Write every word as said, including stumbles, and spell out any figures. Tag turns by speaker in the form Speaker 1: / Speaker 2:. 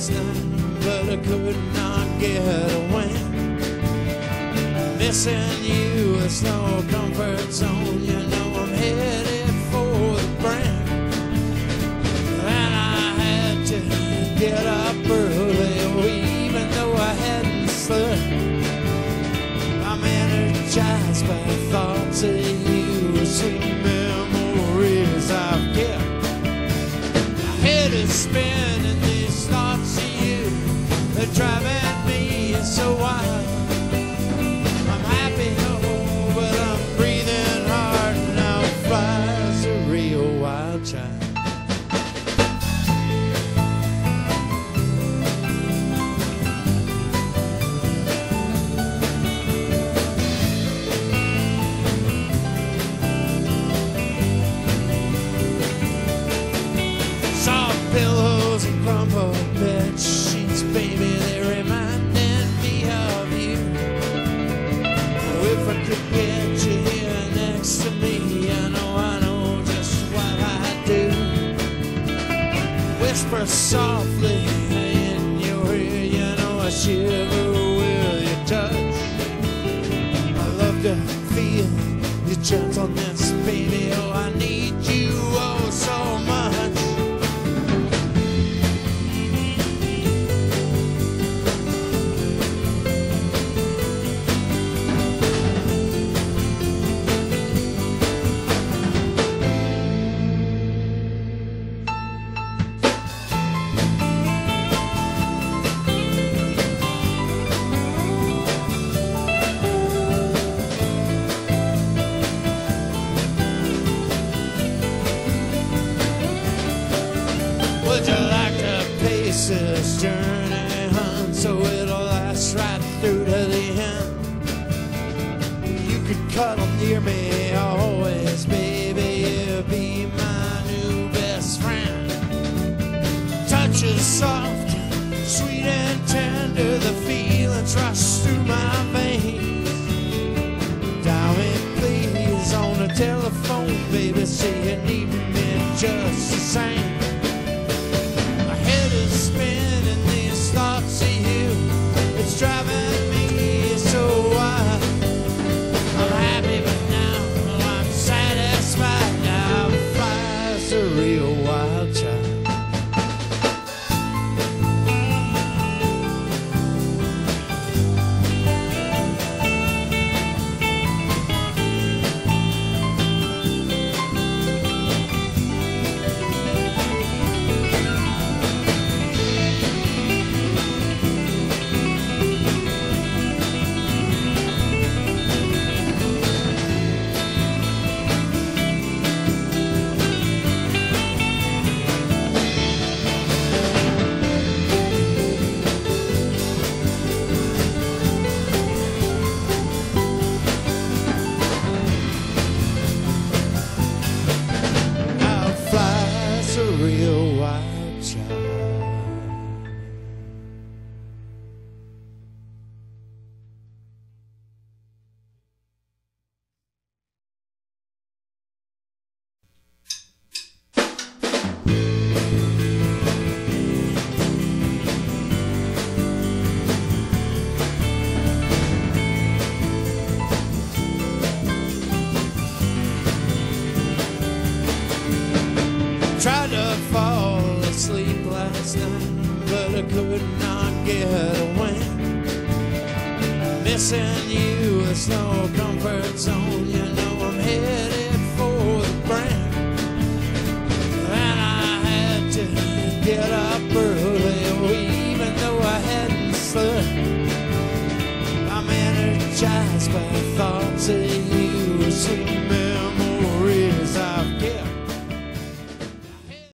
Speaker 1: last night, but I could not get away. Missing you is no comfort zone. You know I'm headed for the brink, and I had to get up early, oh, even though I hadn't slept. I'm energized by thoughts of you, sweet memories I've kept. My head is spinning, these thoughts of you, they're driving me so wild. I'm happy, oh, but I'm breathing hard, and I'll fly as a real wild child. Pillows and crumpled bed sheets, baby, they're reminding me of you. Oh, if I could get you here next to me, I know, I know just what I do. Whisper softly in your ear, you know I shiver with your touch. I love to feel your gentleness, baby, oh, I need you oh so much. Would you like to pace this journey, hun, so it'll last right through to the end? You could cuddle near me always, baby, you'll be my new best friend. Touch is soft, sweet and tender, the feelings rush through my veins. Darling, please, on the telephone, baby, say you need me just the same. Spinning these thoughts of you, it's driving me so wild. I'm happy, but now I'm satisfied. Now I fly as a real wild child. Real wild child. Tried to fall asleep last night, but I could not get away. Missing you is no comfort zone. You know I'm headed for the brink, and I had to get up